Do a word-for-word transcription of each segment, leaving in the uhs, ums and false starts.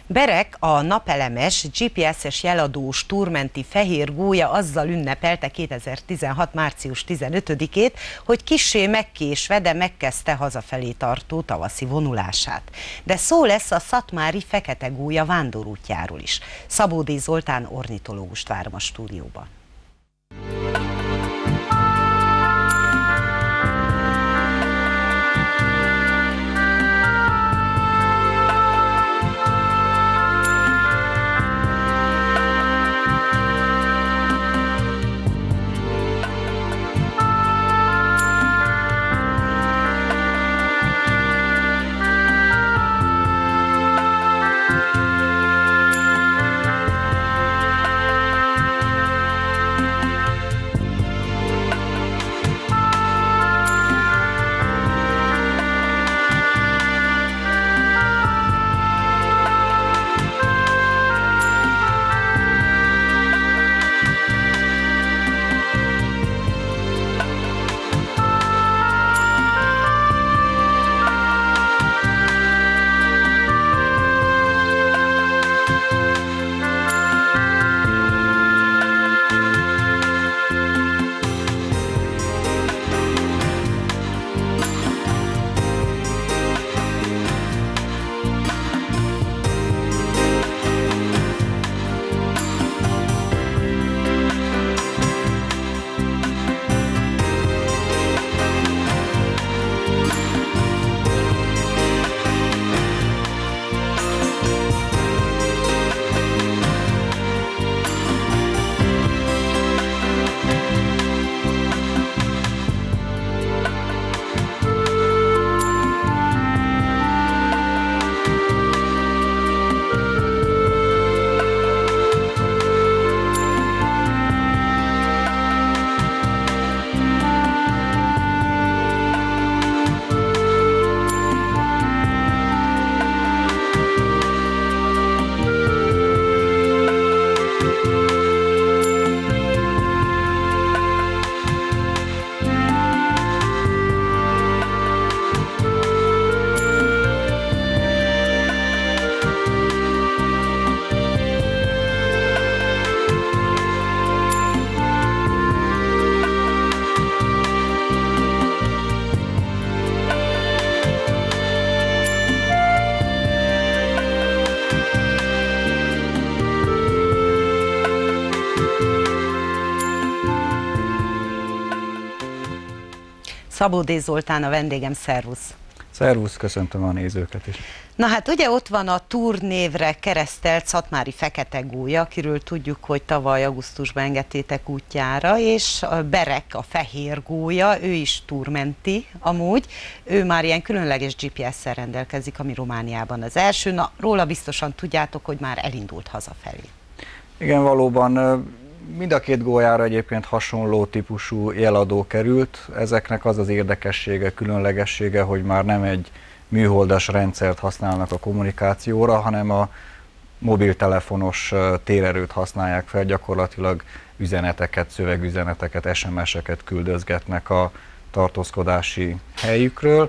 Berek, a napelemes, gé pé es-es jeladós túrmenti fehér gólya azzal ünnepelte kétezer-tizenhat. március tizenötödikét, hogy kissé megkésve, de megkezdte hazafelé tartó tavaszi vonulását. De szó lesz a szatmári fekete gólya vándorútjáról is. Szabó D. Zoltán ornitológust várom a stúdióban. Szabó D. Zoltán a vendégem, szervusz! Szervusz, köszöntöm a nézőket is. Na hát ugye ott van a Túr névre keresztelt szatmári fekete gólya, akiről tudjuk, hogy tavaly augusztusban engedtétek útjára, és a Berek, a fehér gólya, ő is túrmenti amúgy, ő már ilyen különleges gé pé es-szel rendelkezik, ami Romániában az első, na róla biztosan tudjátok, hogy már elindult hazafelé. Igen, valóban mind a két gólyára egyébként hasonló típusú jeladó került. Ezeknek az az érdekessége, különlegessége, hogy már nem egy műholdas rendszert használnak a kommunikációra, hanem a mobiltelefonos térerőt használják fel, gyakorlatilag üzeneteket, szövegüzeneteket, es em es-eket küldözgetnek a tartózkodási helyükről.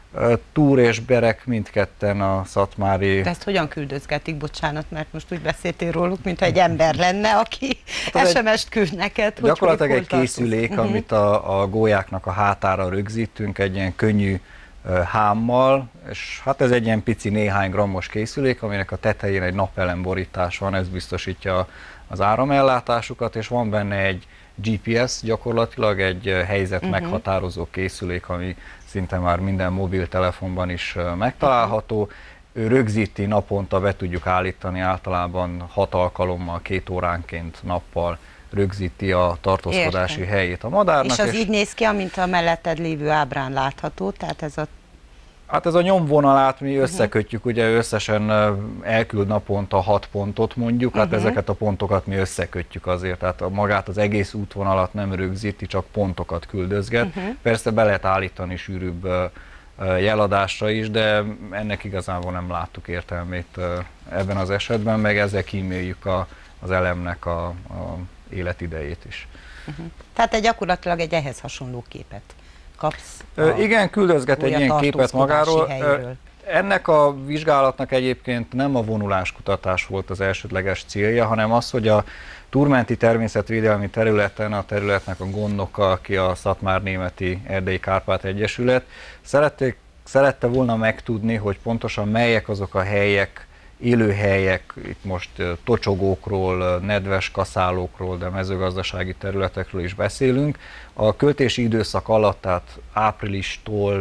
Túr és Berek mindketten a szatmári... De ezt hogyan küldözgetik, bocsánat, mert most úgy beszéltél róluk, mintha egy ember lenne, aki hát es em es-t küld neked. Gyakorlatilag egy készülék, uh-huh. amit a, a gólyáknak a hátára rögzítünk, egy ilyen könnyű uh, hámmal, és hát ez egy ilyen pici néhány grammos készülék, aminek a tetején egy napelemborítás van, ez biztosítja az áramellátásukat, és van benne egy gé pé es, gyakorlatilag egy helyzet uh-huh. meghatározó készülék, ami szinte már minden mobiltelefonban is megtalálható. Ő rögzíti, naponta be tudjuk állítani, általában hat alkalommal, két óránként nappal rögzíti a tartózkodási Értem. helyét a madárnak. És az és így néz ki, amint a melletted lévő ábrán látható, tehát ez a... Hát ez a nyomvonalát mi összekötjük, ugye összesen elküld naponta hat pontot mondjuk, hát uh-huh. ezeket a pontokat mi összekötjük azért, tehát a magát az egész útvonalat nem rögzíti, csak pontokat küldözget. Uh-huh. Persze be lehet állítani sűrűbb jeladásra is, de ennek igazából nem láttuk értelmét ebben az esetben, meg ezzel kíméljük a, az elemnek a, a életidejét is. Uh-huh. Tehát egy gyakorlatilag egy ehhez hasonló képet kapsz. Igen, küldözget egy ilyen képet magáról. Helyről. Ennek a vizsgálatnak egyébként nem a vonuláskutatás volt az elsődleges célja, hanem az, hogy a túrmenti természetvédelmi területen a területnek a gondnoka, aki a Szatmár-Németi Erdélyi Kárpát Egyesület, szerették, szerette volna megtudni, hogy pontosan melyek azok a helyek, élőhelyek, itt most tocsogókról, nedves kaszálókról, de mezőgazdasági területekről is beszélünk. A költési időszak alatt, tehát áprilistól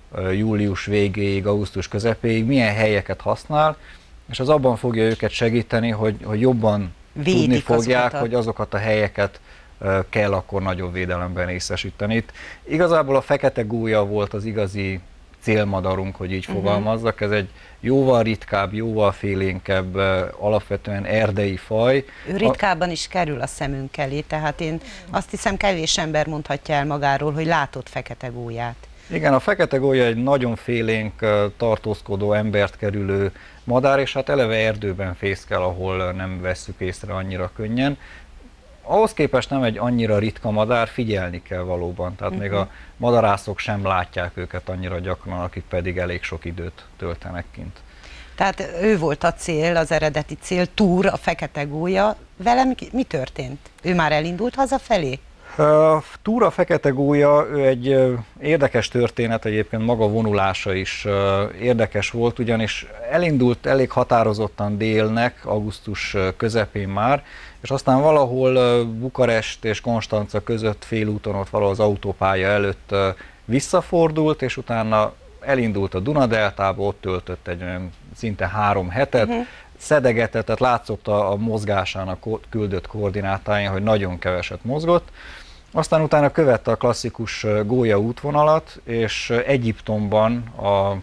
július végéig, augusztus közepéig milyen helyeket használ, és az abban fogja őket segíteni, hogy, hogy jobban védik tudni fogják, azokat a... hogy azokat a helyeket kell akkor nagyobb védelemben részesíteni. Itt igazából a fekete gólya volt az igazi célmadarunk, hogy így uh-huh. fogalmazzak. Ez egy jóval ritkább, jóval félénkebb, alapvetően erdei faj. Ő ritkábban is kerül a szemünk elé, tehát én azt hiszem kevés ember mondhatja el magáról, hogy látott fekete gólyát. Igen, a fekete gólya egy nagyon félénk, tartózkodó, embert kerülő madár, és hát eleve erdőben fészkel, ahol nem vesszük észre annyira könnyen. Ahhoz képest nem egy annyira ritka madár, figyelni kell valóban, tehát uh-huh. még a madarászok sem látják őket annyira gyakran, akik pedig elég sok időt töltenek kint. Tehát ő volt a cél, az eredeti cél, túr, a fekete gólya. Velem mi történt? Ő már elindult hazafelé? Uh, Túra fekete gólya, ő egy uh, érdekes történet, egyébként maga vonulása is uh, érdekes volt, ugyanis elindult elég határozottan délnek, augusztus közepén már, és aztán valahol uh, Bukarest és Konstanca között félúton, ott valahol az autópálya előtt uh, visszafordult, és utána elindult a Dunadeltába, ott töltött egy olyan szinte három hetet, uh-huh. szedegetett, tehát látszott a, a mozgásának küldött koordinátáin, hogy nagyon keveset mozgott. Aztán utána követte a klasszikus gólya útvonalat, és Egyiptomban a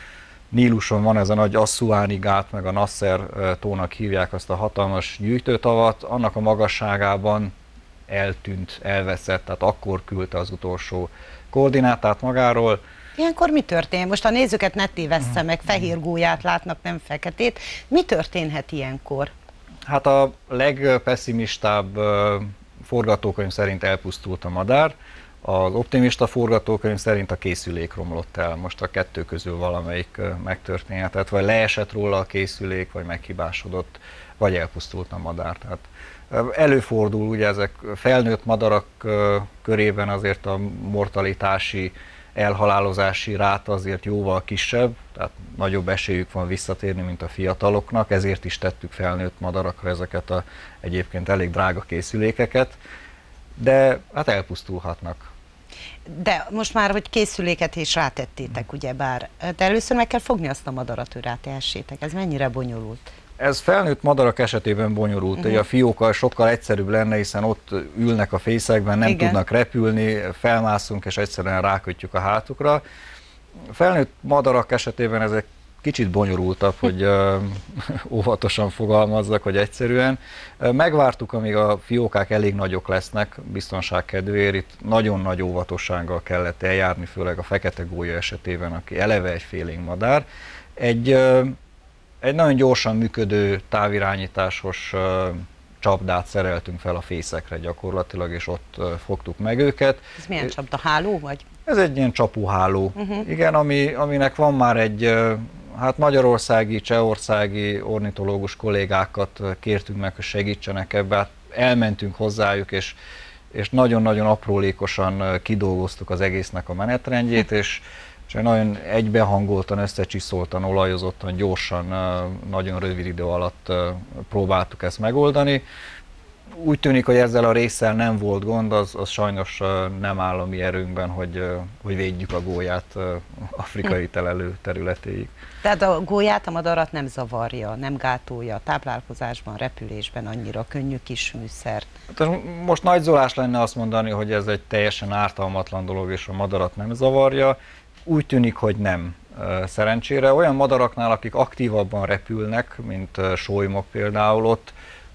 Níluson van ez a nagy Assuáni gát, meg a Nasser tónak hívják azt a hatalmas gyűjtőtavat, annak a magasságában eltűnt, elveszett, tehát akkor küldte az utolsó koordinátát magáról. Ilyenkor mi történt? Most a nézőket ne tévessze meg, fehér gólyát látnak, nem feketét. Mi történhet ilyenkor? Hát a legpesszimistább forgatókönyv szerint elpusztult a madár, az optimista forgatókönyv szerint a készülék romlott el. Most a kettő közül valamelyik megtörténhetett, vagy leesett róla a készülék, vagy meghibásodott, vagy elpusztult a madár. Tehát előfordul, ugye ezek felnőtt madarak körében azért a mortalitási, elhalálozási ráta azért jóval kisebb, tehát nagyobb esélyük van visszatérni, mint a fiataloknak, ezért is tettük felnőtt madarakra ezeket a egyébként elég drága készülékeket, de hát elpusztulhatnak. De most már, hogy készüléket is rátettétek, ugyebár, de először meg kell fogni azt a madarat, hogy rátehessétek. Ez mennyire bonyolult? Ez felnőtt madarak esetében bonyolult, uh-huh. a fiókkal sokkal egyszerűbb lenne, hiszen ott ülnek a fészekben, nem Igen. tudnak repülni, felmászunk és egyszerűen rákötjük a hátukra. Felnőtt madarak esetében ez egy kicsit bonyolultabb, hogy uh, óvatosan fogalmazzak, hogy egyszerűen. Megvártuk, amíg a fiókák elég nagyok lesznek, biztonság kedvéért, itt nagyon nagy óvatossággal kellett eljárni, főleg a fekete gólya esetében, aki eleve egy félénk madár. Egy uh, Egy nagyon gyorsan működő távirányításos uh, csapdát szereltünk fel a fészekre gyakorlatilag, és ott uh, fogtuk meg őket. Ez milyen csapda? Háló vagy? Ez egy ilyen csapóháló. Uh-huh. Igen, ami, aminek van már egy, uh, hát magyarországi, csehországi ornitológus kollégákat kértünk meg, hogy segítsenek ebbe. Hát elmentünk hozzájuk, és és nagyon-nagyon aprólékosan kidolgoztuk az egésznek a menetrendjét, és és nagyon egybehangoltan, összecsiszoltan, olajozottan, gyorsan, nagyon rövid idő alatt próbáltuk ezt megoldani. Úgy tűnik, hogy ezzel a résszel nem volt gond, az, az sajnos nem áll a mi erőnkben, hogy, hogy védjük a gólyát afrikai telelő területéig. Tehát a gólyát, a madarat nem zavarja, nem gátolja a táplálkozásban, repülésben annyira könnyű kis műszer. Most nagyzolás lenne azt mondani, hogy ez egy teljesen ártalmatlan dolog, és a madarat nem zavarja. Úgy tűnik, hogy nem. Szerencsére olyan madaraknál, akik aktívabban repülnek, mint solymok például, ott,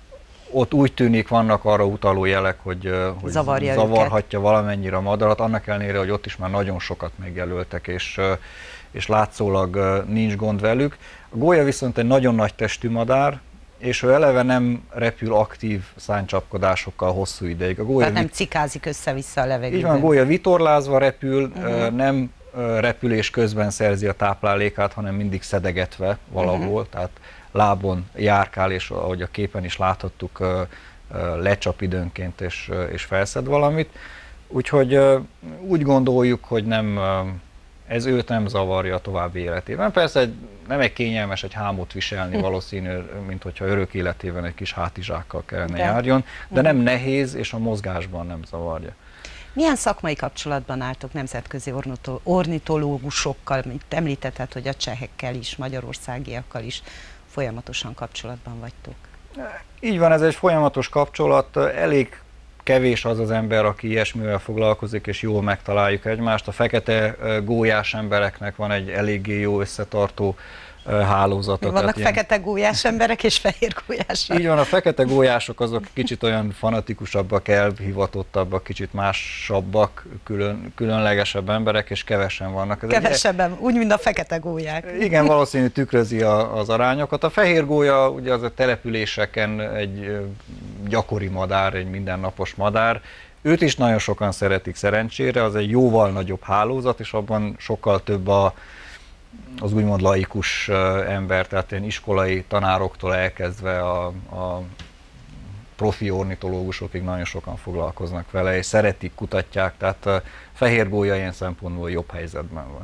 ott úgy tűnik, vannak arra utaló jelek, hogy, hogy zavarhatja őket valamennyire a madarat, annak ellenére, hogy ott is már nagyon sokat megjelöltek, és, és látszólag nincs gond velük. A gólya viszont egy nagyon nagy testű madár, és ő eleve nem repül aktív szárnycsapkodásokkal hosszú ideig. A gólya Tehát nem cikázik össze-vissza a levegőben. Így van, a gólya vitorlázva repül, uh-huh. nem repülés közben szerzi a táplálékát, hanem mindig szedegetve valahol, uh-huh. tehát lábon járkál, és ahogy a képen is láthattuk, lecsap időnként, és, és felszed valamit. Úgyhogy úgy gondoljuk, hogy nem, ez őt nem zavarja a további életében. Persze nem egy kényelmes egy hámot viselni valószínű, mint hogyha örök életében egy kis hátizsákkal kellene de. járjon, de nem nehéz, és a mozgásban nem zavarja. Milyen szakmai kapcsolatban álltok nemzetközi ornitológusokkal? Említetted, hogy a csehekkel is, magyarországiakkal is folyamatosan kapcsolatban vagytok. Így van, ez egy folyamatos kapcsolat. Elég kevés az az ember, aki ilyesmivel foglalkozik, és jól megtaláljuk egymást. A fekete gólyás embereknek van egy eléggé jó összetartó hálózata. Vannak ilyen... fekete gólyás emberek és fehér gólyások. Így van, a fekete gólyások azok kicsit olyan fanatikusabbak, elhivatottabbak, kicsit másabbak, külön, különlegesebb emberek, és kevesen vannak. Ez Kevesebben, egy... úgy, mint a fekete gólyák. Igen, valószínű tükrözi a, az arányokat. A fehér gólya ugye az a településeken egy gyakori madár, egy mindennapos madár. Őt is nagyon sokan szeretik szerencsére, az egy jóval nagyobb hálózat, és abban sokkal több a az úgymond laikus ember, tehát ilyen iskolai tanároktól elkezdve a, a profi ornitológusokig nagyon sokan foglalkoznak vele, és szeretik, kutatják, tehát a fehér gólya ilyen szempontból jobb helyzetben van.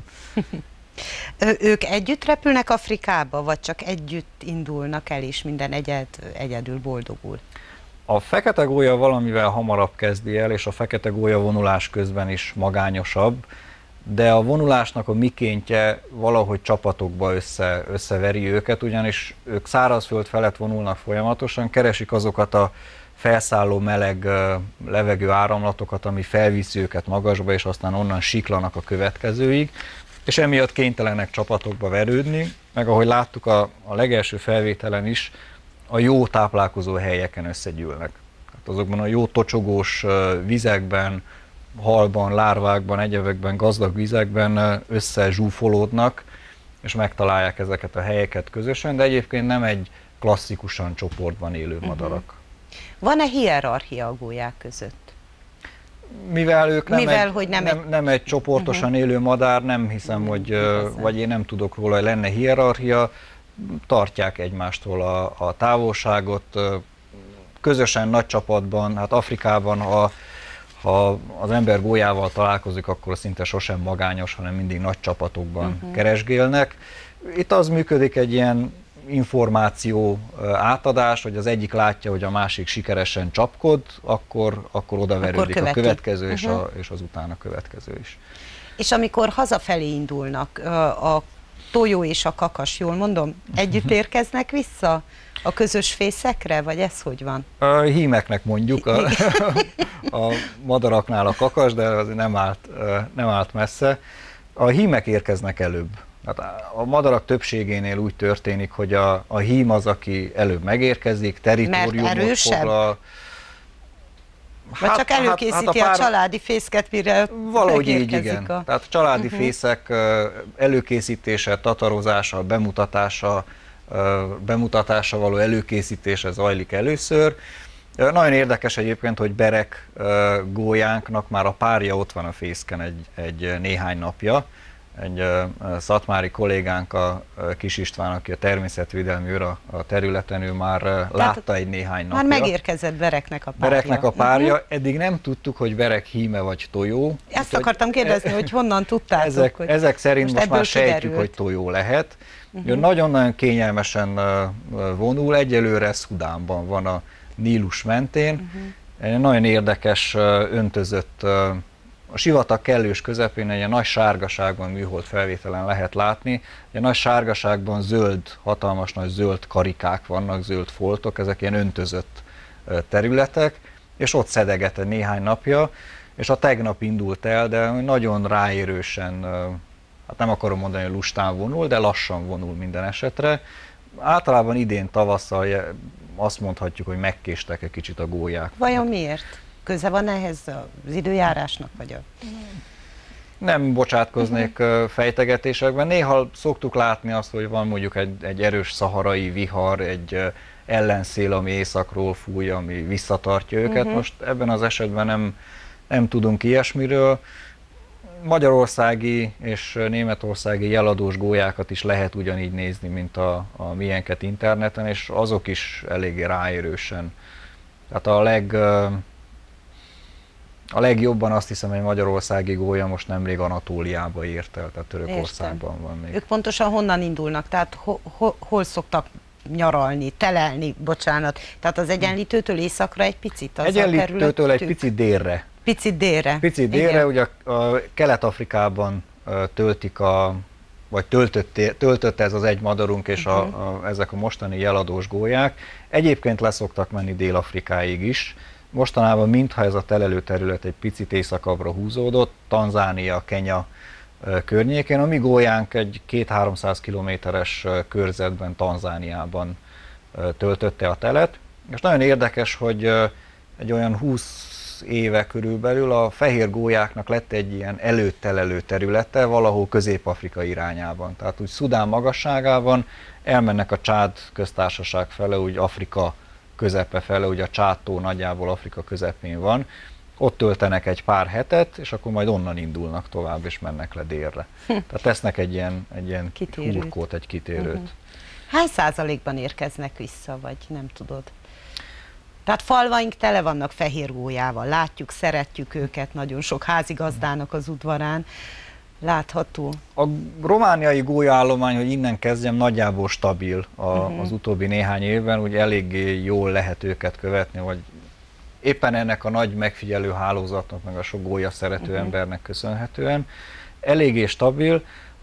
Ők együtt repülnek Afrikába, vagy csak együtt indulnak el, és minden egyed, egyedül boldogul? A fekete gólya valamivel hamarabb kezdi el, és a fekete gólya vonulás közben is magányosabb, de a vonulásnak a mikéntje valahogy csapatokba össze, összeveri őket, ugyanis ők szárazföld felett vonulnak folyamatosan, keresik azokat a felszálló meleg levegő áramlatokat, ami felviszi őket magasba, és aztán onnan siklanak a következőig, és emiatt kénytelenek csapatokba verődni, meg ahogy láttuk a, a legelső felvételen is, a jó táplálkozó helyeken összegyűlnek. Hát azokban a jó tocsogós vizekben, halban, lárvákban, egyebekben, gazdag vizekben összezsúfolódnak, és megtalálják ezeket a helyeket közösen, de egyébként nem egy klasszikusan csoportban élő madarak. Van-e hierarchia a gólyák között? Mivel ők nem, Mivel, egy, hogy nem, nem, egy... nem egy csoportosan uh-huh. élő madár, nem hiszem, uh-huh. hogy, uh, vagy én nem tudok róla, hogy lenne hierarchia, tartják egymástól a, a távolságot, közösen nagy csapatban, hát Afrikában, ha Ha az ember gólyával találkozik, akkor szinte sosem magányos, hanem mindig nagy csapatokban uh-huh. keresgélnek. Itt az működik, egy ilyen információ átadás, hogy az egyik látja, hogy a másik sikeresen csapkod, akkor, akkor odaverődik a következő, uh-huh. és, a, és az utána következő is. És amikor hazafelé indulnak, a tojó és a kakas, jól mondom, együtt érkeznek vissza a közös fészekre, vagy ez hogy van? A hímeknek mondjuk, a, a madaraknál a kakas, de az nem állt, nem állt messze. A hímek érkeznek előbb. Hát a madarak többségénél úgy történik, hogy a, a hím az, aki előbb megérkezik, teritoriumot foglal. Vagy hát, csak előkészíti hát, hát a, pár... a családi fészket, mire valahogy így, igen. A... Tehát a családi uh-huh. fészek előkészítése, tatarozása, bemutatása, bemutatása való előkészítése zajlik először. Nagyon érdekes egyébként, hogy berek gólyánknak már a párja ott van a fészken egy, egy néhány napja. Egy szatmári kollégánk, a Kis István, aki a természetvédelmi őr a területen, ő már Tehát látta egy néhány napja. Már megérkezett bereknek a párja. Bereknek a párja. Uh-huh. Eddig nem tudtuk, hogy berek híme vagy tojó. Ezt úgy, akartam kérdezni, hogy honnan tudtátok? Ezek, hogy ezek szerint most, most már sejtjük, kiderült. hogy tojó lehet. Uh-huh. Nagyon-nagyon kényelmesen vonul, egyelőre Szudánban van, a Nílus mentén. Uh-huh. Egy nagyon érdekes, öntözött, a sivatag kellős közepén egy nagy sárgaságban műhold felvételen lehet látni. Egy nagy sárgaságban zöld, hatalmas nagy zöld karikák vannak, zöld foltok, ezek ilyen öntözött területek, és ott szedeget egy néhány napja, és a tegnap indult el, de nagyon ráérősen, hát nem akarom mondani, hogy lustán vonul, de lassan vonul minden esetre. Általában idén tavasszal azt mondhatjuk, hogy megkéstek egy kicsit a gólyák. Vajon miért? Köze van ehhez az időjárásnak? Vagy a... Nem bocsátkoznék uh-huh. fejtegetésekben. Néha szoktuk látni azt, hogy van mondjuk egy, egy erős szaharai vihar, egy ellenszél, ami északról fúj, ami visszatartja őket. Uh-huh. Most ebben az esetben nem, nem tudunk ilyesmiről. magyarországi és németországi jeladós gólyákat is lehet ugyanígy nézni, mint a, a miénket interneten, és azok is eléggé ráérősen. Tehát a leg... A legjobban azt hiszem, hogy magyarországi gólya most nemrég Anatóliába ért el, tehát Törökországban Értem. van még. Ők pontosan honnan indulnak? Tehát ho, ho, hol szoktak nyaralni, telelni, bocsánat. Tehát az Egyenlítőtől északra egy picit? Az Egyenlítőtől egy picit délre. Picit délre. Picit délre, ugye a, a Kelet-Afrikában töltik a, vagy töltött, töltött ez az egy madarunk és uh-huh. a, a, ezek a mostani jeladós gólyák. Egyébként leszoktak menni Dél-Afrikáig is. Mostanában mintha ez a telelő terület egy picit északabbra húzódott, Tanzánia, Kenya környékén, a mi gólyánk egy két-háromszáz kilométeres körzetben Tanzániában töltötte a telet. És nagyon érdekes, hogy egy olyan húsz éve körülbelül a fehér gólyáknak lett egy ilyen előttelelő területe valahol Közép-Afrika irányában. Tehát úgy Szudán magasságában elmennek a Csád köztársaság fele, úgy Afrika közepe fele, ugye a Csátó nagyjából Afrika közepén van, ott töltenek egy pár hetet, és akkor majd onnan indulnak tovább, és mennek le délre. Tehát tesznek egy ilyen, egy ilyen hurkót, egy kitérőt. Uh-huh. Hány százalékban érkeznek vissza, vagy nem tudod? Tehát falvaink tele vannak fehér gólyával, látjuk, szeretjük őket, nagyon sok házigazdának az udvarán. Látható. A romániai gólyaállomány, hogy innen kezdjem, nagyjából stabil a, uh-huh. az utóbbi néhány évben, úgy eléggé jól lehet őket követni, vagy éppen ennek a nagy megfigyelő hálózatnak, meg a sok gólya szerető uh-huh. embernek köszönhetően. Eléggé stabil.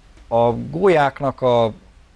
A gólyáknak a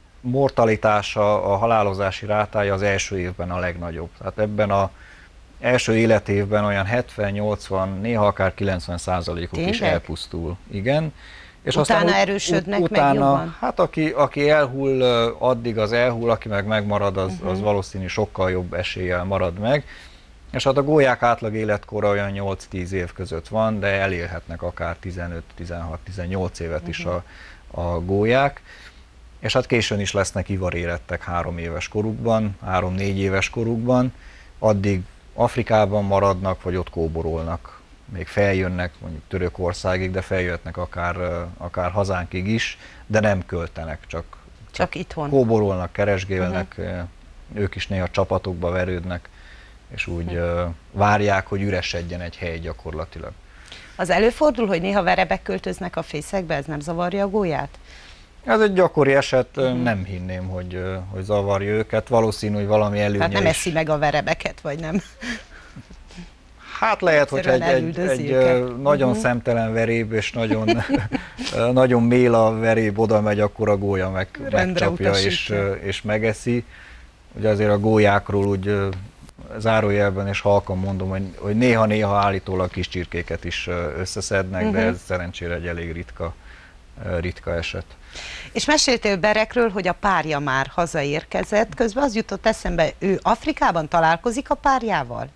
mortalitása, a halálozási rátája az első évben a legnagyobb. Tehát ebben az első életévben olyan hetven-nyolcvan, néha akár kilencven százalékuk is elpusztul. Igen. És utána aztán erősödnek ut- utána, meg jobban? Hát aki, aki elhull, addig az elhull, aki meg megmarad, az, uh-huh. az valószínű sokkal jobb eséllyel marad meg. És hát a gólyák átlag életkora olyan nyolc-tíz év között van, de elélhetnek akár tizenöt-tizenhat-tizennyolc évet uh-huh. is a, a gólyák. És hát későn is lesznek ivarérettek három éves korukban, három-négy éves korukban, addig Afrikában maradnak, vagy ott kóborolnak. Még feljönnek mondjuk Törökországig, de feljöhetnek akár, akár hazánkig is, de nem költenek, csak, csak, csak itthon kóborolnak, keresgélnek, uh-huh. ők is néha csapatokba verődnek, és úgy uh-huh. várják, hogy üresedjen egy hely gyakorlatilag. Az előfordul, hogy néha verebek költöznek a fészekbe, ez nem zavarja a gólyát? Ez egy gyakori eset, uh-huh. nem hinném, hogy, hogy zavarja őket, valószínű, hogy valami előnye Tehát nem is. eszi meg a verebeket, vagy nem? Hát lehet, hogy egy, egy, egy nagyon uh-huh. szemtelen veréb, és nagyon, nagyon mél a veréb, oda megy, akkor a gólya meg, megcsapja és, és megeszi. Ugye azért a gólyákról úgy zárójelben és halkan mondom, hogy, hogy néha-néha állítólag kis csirkéket is összeszednek, uh-huh. de ez szerencsére egy elég ritka, ritka eset. És meséltél Berekről, hogy a párja már hazaérkezett, közben az jutott eszembe, ő Afrikában találkozik a párjával?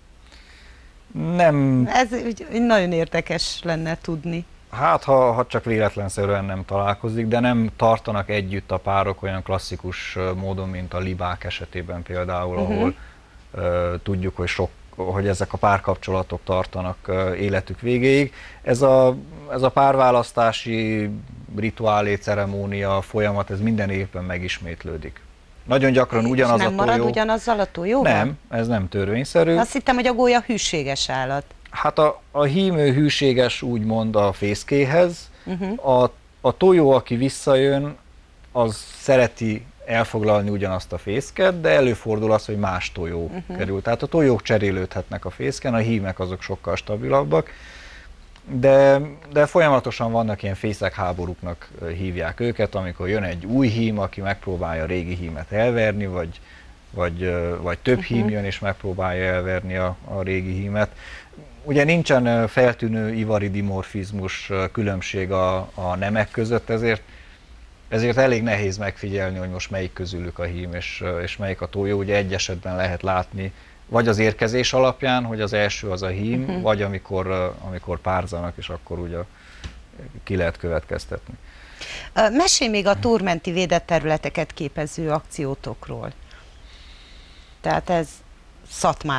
Nem. Ez úgy, nagyon érdekes lenne tudni. Hát, ha, ha csak véletlenszerűen nem találkozik, de nem tartanak együtt a párok olyan klasszikus módon, mint a libák esetében például, uh-huh. ahol uh, tudjuk, hogy, sok, hogy ezek a párkapcsolatok tartanak uh, életük végéig. Ez a, ez a párválasztási rituálé, ceremónia, folyamat, ez minden évben megismétlődik. Nagyon gyakran ugyanaz nem a tojó. marad ugyanazzal a tojóval? Nem, ez nem törvényszerű. Azt hittem, hogy a gólya hűséges állat. Hát a, a hím hűséges úgymond a fészkéhez. Uh-huh. A, a tojó, aki visszajön, az szereti elfoglalni ugyanazt a fészket, de előfordul az, hogy más tojó uh-huh. kerül. Tehát a tojók cserélődhetnek a fészken, a hímek azok sokkal stabilabbak. De, de folyamatosan vannak ilyen fészekháborúknak hívják őket, amikor jön egy új hím, aki megpróbálja a régi hímet elverni, vagy, vagy, vagy több uh-huh. hím jön és megpróbálja elverni a, a régi hímet. Ugye nincsen feltűnő ivari dimorfizmus, különbség a, a nemek között, ezért, ezért elég nehéz megfigyelni, hogy most melyik közülük a hím és, és melyik a tojó. Ugye egy esetben lehet látni, vagy az érkezés alapján, hogy az első az a hím, uh-huh. vagy amikor, amikor párzanak, és akkor ugye ki lehet következtetni. Mesélj még a túrmenti védett területeket képező akciótokról. Tehát ez Szatmár.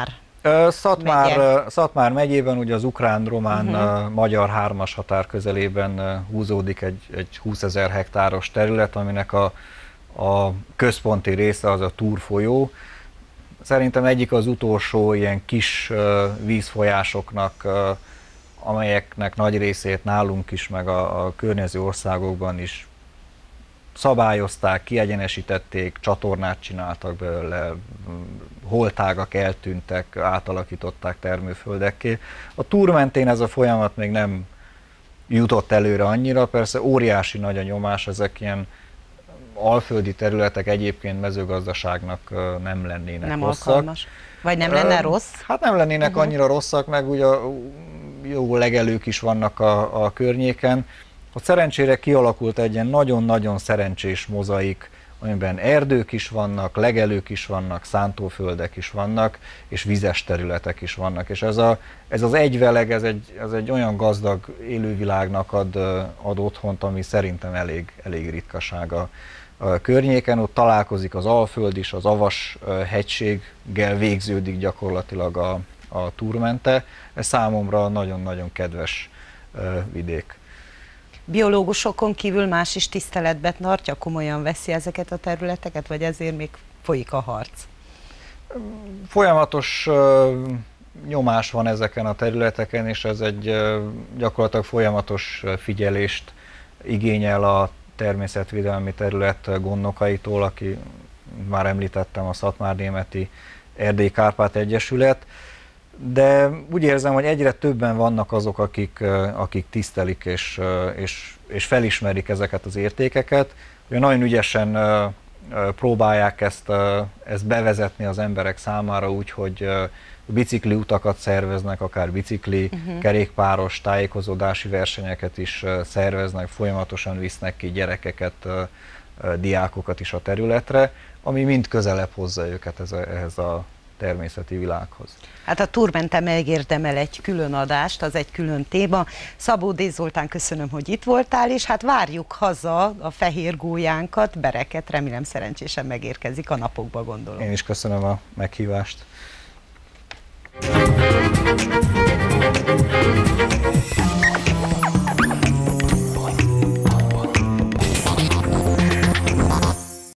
Szatmár, megye. Szatmár megyében, ugye az ukrán-román Uh-huh. magyar hármas határ közelében húzódik egy, egy húszezer hektáros terület, aminek a, a központi része az a Túr folyó. Szerintem egyik az utolsó ilyen kis vízfolyásoknak, amelyeknek nagy részét nálunk is, meg a, a környező országokban is szabályozták, kiegyenesítették, csatornát csináltak belőle, holtágak eltűntek, átalakították termőföldekké. A Túr mentén ez a folyamat még nem jutott előre annyira, persze óriási nagy a nyomás, ezek ilyen alföldi területek egyébként mezőgazdaságnak nem lennének Nem rosszak. alkalmas. Vagy nem lenne rossz? Hát nem lennének uh-huh. annyira rosszak, meg ugye jó legelők is vannak a, a környéken. Ott szerencsére kialakult egy ilyen nagyon-nagyon szerencsés mozaik, amiben erdők is vannak, legelők is vannak, szántóföldek is vannak, és vizes területek is vannak. És ez, a, ez az egyveleg, ez egy, ez egy olyan gazdag élővilágnak ad, ad otthont, ami szerintem elég, elég ritkaság a, a környéken. Ott találkozik az Alföld is, az Avas hegységgel végződik gyakorlatilag a, a Túrmente. Ez számomra nagyon-nagyon kedves vidék. Biológusokon kívül más is tiszteletbe tartja, komolyan veszi ezeket a területeket, vagy ezért még folyik a harc? Folyamatos uh, nyomás van ezeken a területeken, és ez egy uh, gyakorlatilag folyamatos figyelést igényel a természetvédelmi terület gondnokaitól, aki már említettem, a Szatmárnémeti Erdély-Kárpát Egyesület. De úgy érzem, hogy egyre többen vannak azok, akik, akik tisztelik és, és, és felismerik ezeket az értékeket. Ugye nagyon ügyesen próbálják ezt, ezt bevezetni az emberek számára úgy, hogy bicikli utakat szerveznek, akár bicikli, uh-huh. kerékpáros tájékozódási versenyeket is szerveznek, folyamatosan visznek ki gyerekeket, diákokat is a területre, ami mind közelebb hozza őket ehhez a természeti világhoz. Hát a Túrmente megérdemel egy külön adást, az egy külön téma. Szabó D. Zoltán, köszönöm, hogy itt voltál, és hát várjuk haza a fehér gólyánkat, Bereket, remélem szerencsésen megérkezik a napokba, gondolom. Én is köszönöm a meghívást.